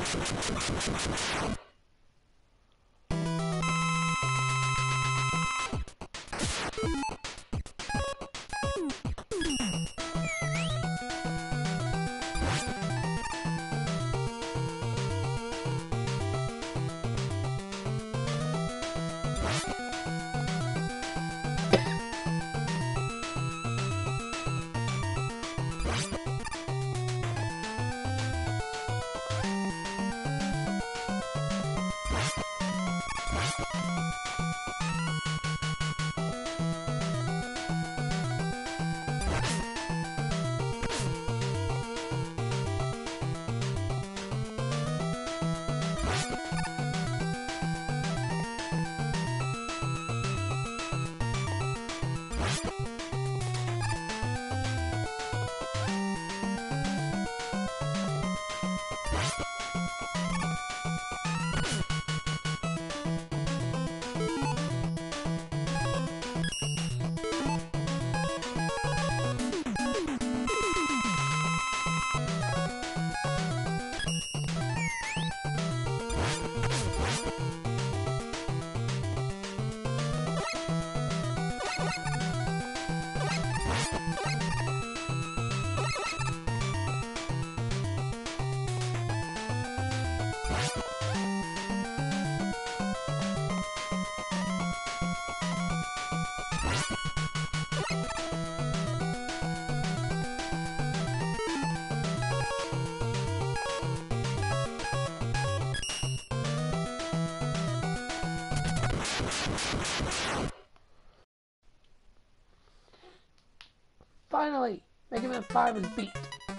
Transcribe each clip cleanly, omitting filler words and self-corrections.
Finally, Mega Man 5 is beat.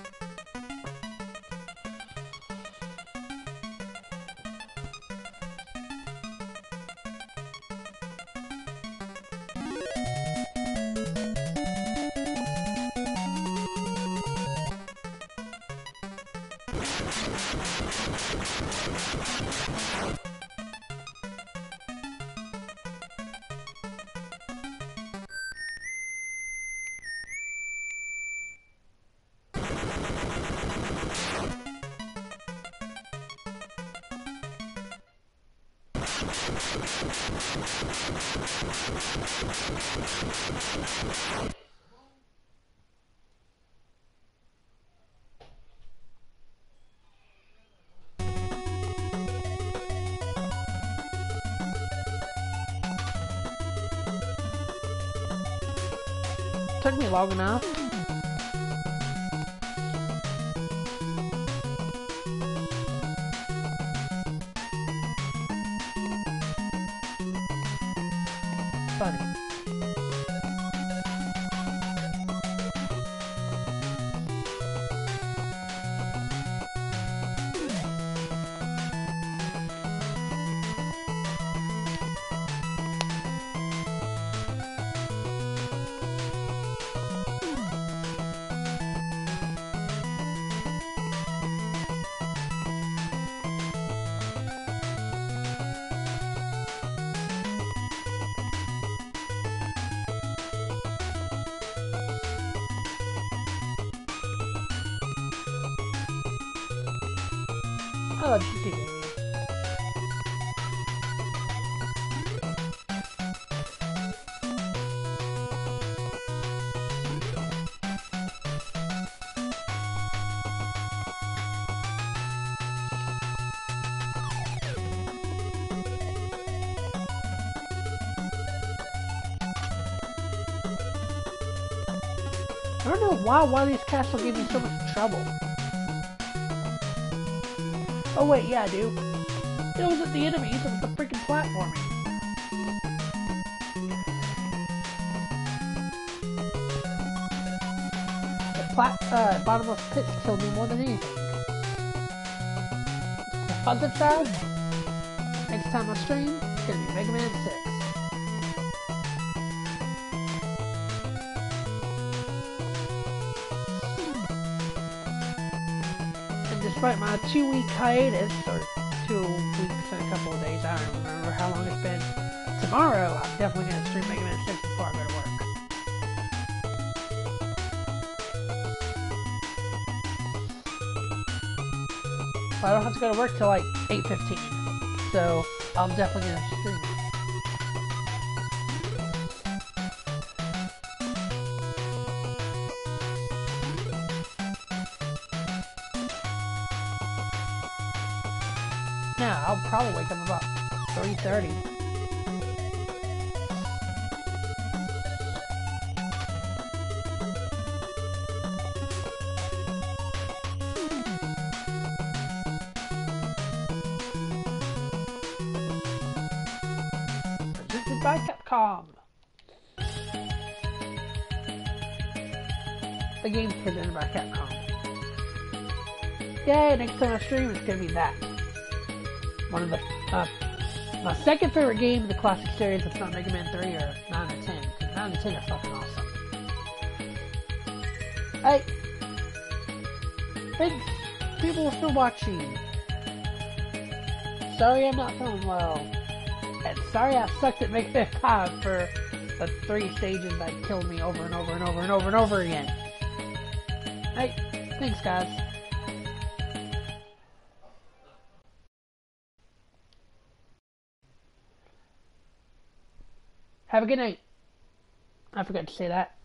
Took me long enough. Funny. I love GT Daily. I don't know why these castles give me so much trouble. Oh wait, yeah, dude. It wasn't the enemies, it was the freaking platforming. The bottomless pits killed me more than anything. The positive side, next time I stream, it's gonna be Mega Man 6. Despite my 2-week hiatus, or 2 weeks and a couple of days, I don't remember how long it's been. Tomorrow, I'm definitely going to stream Mega Man 6 before I go to work. I don't have to go to work till like 8:15. So I'm definitely gonna stream it. Yeah, I'll probably wake up about 3:30. Presented by Capcom. The game's presented by Capcom. Yay, next time I stream it's gonna be that. One of the, my second favorite game in the classic series, if not Mega Man 3 or 9 or 10, because 9 and 10 are fucking awesome. Hey! Thanks! People are still watching. Sorry I'm not feeling well. And sorry I sucked at Mega Man 5 for the 3 stages that killed me over and over and over and over and over again. Hey, thanks guys. Have a good night. I forgot to say that.